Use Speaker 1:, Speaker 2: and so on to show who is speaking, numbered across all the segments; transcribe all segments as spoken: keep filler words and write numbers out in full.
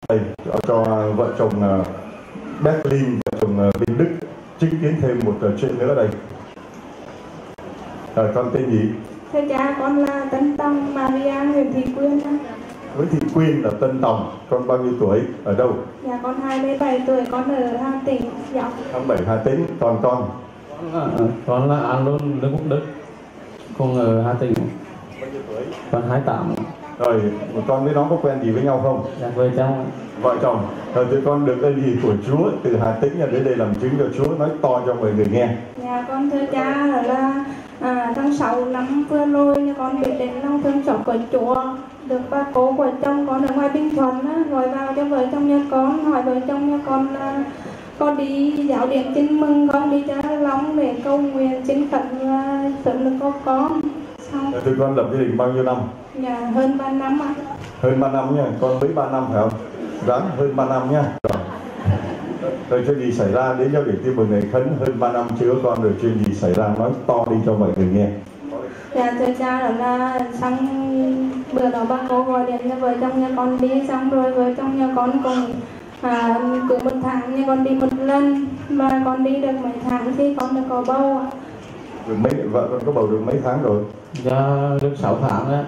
Speaker 1: Đây, cho vợ chồng uh, Berlin, vợ chồng uh, Minh Đức chứng kiến thêm một uh, chuyện nữa đây. À, con tên gì?
Speaker 2: Thưa cha, con là Tân Tòng Maria Nguyễn Thị Quyên.
Speaker 1: Nguyễn Thị Quyên là Tân Tòng. Con bao nhiêu tuổi? Ở đâu?
Speaker 2: Dạ con hai mươi bảy tuổi, con ở Hà Tĩnh. Dạ.
Speaker 1: hai mươi bảy Hà Tĩnh. Còn con?
Speaker 3: Con là, con là An Luân Lê Quốc Đức, con ở Hà Tĩnh.
Speaker 1: Bao nhiêu tuổi?
Speaker 3: Con hai mươi tám.
Speaker 1: Rồi, con với nó có quen gì với nhau không?
Speaker 3: Dạ vợ chồng.
Speaker 1: Vợ chồng. Rồi tụi con được ơn gì của Chúa từ Hà Tĩnh đến đây làm chứng cho Chúa, nói to cho mọi người nghe.
Speaker 2: Dạ con thưa cha là à, tháng sáu năm vừa rồi con biết đến lòng thương xót của Chúa, được ba cố của chồng con ở ngoài Bình Thuận á, gọi vào cho vợ chồng nhà con, hỏi vợ chồng nhà con là con đi giáo điện xin mừng con đi cha Long để cầu nguyện xin khẩn và sớm được có con. Xong
Speaker 1: Rồi tụi con lập gia đình bao nhiêu năm?
Speaker 2: dạ hơn ba năm ạ.
Speaker 1: Hơn ba năm nha, con mới ba năm phải không? Ráng hơn ba năm nha. Rồi. Rồi chuyện gì xảy ra đến giáo điện tin mừng này khấn hơn ba năm chưa con, rồi chuyện gì xảy ra nói to đi cho mọi người nghe.
Speaker 2: Dạ thưa cha, đó là xong bữa đó ba cô gọi điện cho vợ chồng nhà con đi, xong rồi vợ chồng nhà con cùng à, cứ một tháng nhà con đi một lần, và con đi được mấy tháng thì con được có bầu ạ.
Speaker 1: Rồi mấy vợ con có bầu được mấy tháng rồi?
Speaker 3: Dạ được sáu tháng á.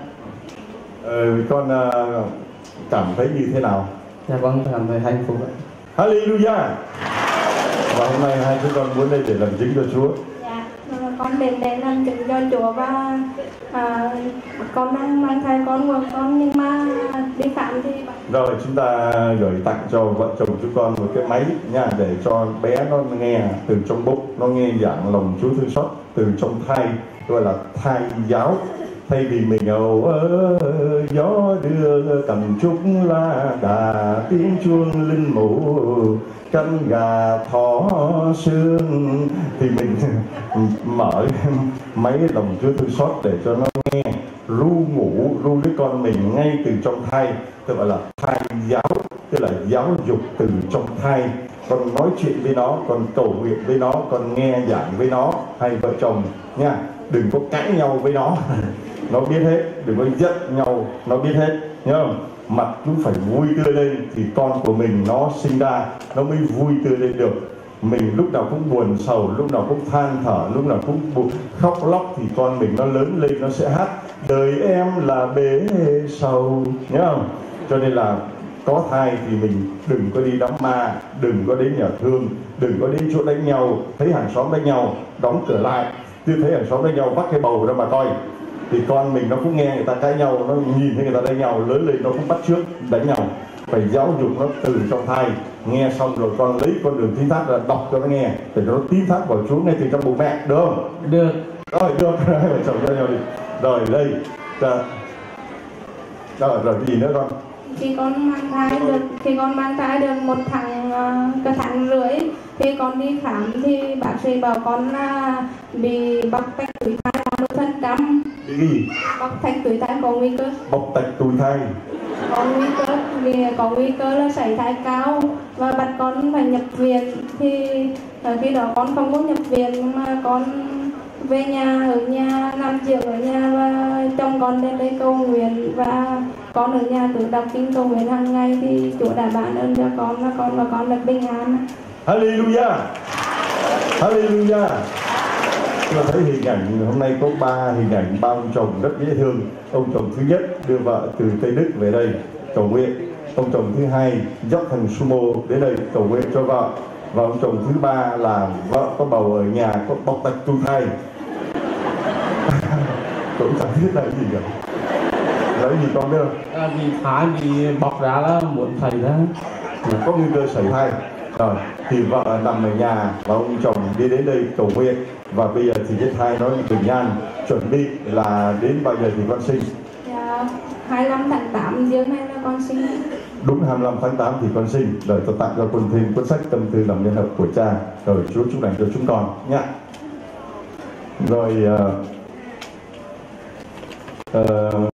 Speaker 1: Ờ, con uh, cảm thấy như thế nào?
Speaker 3: Dạ con cảm thấy hạnh phúc ạ.
Speaker 1: Hallelujah. Và hôm nay hai chúng con muốn đây để làm chứng cho Chúa.
Speaker 2: Dạ, con đến đây làm chứng cho Chúa, và à, con đang mang thai con của con, nhưng mà đi khám thì
Speaker 1: rồi chúng ta gửi tặng cho vợ chồng chúng con một cái máy nha, để cho bé nó nghe từ trong bụng, nó nghe giảng lòng Chúa thương xót từ trong thai, gọi là thai giáo. Thay vì mình âu ơ gió đưa cầm trúc la đà, tiếng chuông linh mụ canh gà thỏ xương, thì mình mở máy lòng Chúa thương xót để cho nó nghe ru ngủ ru đứa con mình ngay từ trong thai, tức gọi là thai giáo, tức là giáo dục từ trong thai. Con nói chuyện với nó, con cầu nguyện với nó, con nghe giảng với nó, hai vợ chồng nha, đừng có cãi nhau với nó. Nó biết hết, đừng có giận nhau, nó biết hết, nhớ không? Mặt cứ phải vui tươi lên thì con của mình nó sinh ra nó mới vui tươi lên được. Mình lúc nào cũng buồn sầu, lúc nào cũng than thở, lúc nào cũng buồn, khóc lóc thì con mình nó lớn lên nó sẽ hát đời em là bể sầu, nhớ không? Cho nên là có thai thì mình đừng có đi đám ma, đừng có đến nhà thương, đừng có đến chỗ đánh nhau, thấy hàng xóm đánh nhau đóng cửa lại, chưa thấy hàng xóm đánh nhau bắt cái bầu ra mà coi, thì con mình nó cũng nghe người ta cãi nhau, nó nhìn thấy người ta đánh nhau, lớn lên nó cũng bắt chước đánh nhau. Phải giáo dục nó từ trong thai, nghe xong rồi con lấy con đường tín thác ra đọc cho nó nghe, để cho nó tín thác vào Chúa ngay từ trong bụng mẹ, được không?
Speaker 3: Được.
Speaker 1: Rồi được, hai vợ chồng cho nhau đi. Rồi đây, rồi, rồi, rồi cái gì nữa con?
Speaker 2: Khi con mang thai được khi con mang thai được một tháng uh, cái tháng rưỡi thì con đi khám thì bác sĩ bảo con là bị bóc tách túi thai tám mươi phần trăm.
Speaker 1: Bị cái gì?
Speaker 2: Bóc tách túi thai có nguy cơ.
Speaker 1: Bóc tách túi thai.
Speaker 2: Có nguy cơ, vì có nguy cơ là sảy thai cao và bắt con phải nhập viện. Thì ở khi đó con không có nhập viện, nhưng mà con về nhà, ở nhà nằm dưỡng ở nhà, và chồng con đến đây cầu nguyện, và con ở nhà cứ đọc kinh cầu nguyện hàng ngày, thì Chúa đã ban ơn cho con và con và con được bình an.
Speaker 1: Hallelujah. Hallelujah. Tôi thấy hình ảnh hôm nay có ba hình ảnh ba ông chồng rất dễ thương. Ông chồng thứ nhất đưa vợ từ Tây Đức về đây cầu nguyện. Ông chồng thứ hai dốc thằng sumo đến đây cầu nguyện cho vợ. Và ông chồng thứ ba là vợ có bầu ở nhà, có bóc tách tu thai. Cũng chẳng biết là cái gì cả. Là cái gì con biết không?
Speaker 3: À, vì thai bị bọc ra là muốn xảy ra.
Speaker 1: Có nguy cơ sảy thai. Rồi thì vợ nằm ở nhà và ông chồng đi đến đây cầu nguyện, và bây giờ thì cái thai nó bình an, chuẩn bị là đến bao giờ thì con sinh?
Speaker 2: Dạ, hai mươi lăm tháng tám dương này là con sinh.
Speaker 1: Đúng hai mươi lăm tháng tám thì con sinh. Rồi tôi tặng cho con thêm cuốn sách Tâm Tư Lòng Nhân Hậu của cha. Rồi Chúa chúc lành cho chúng con nhé. Rồi uh, uh,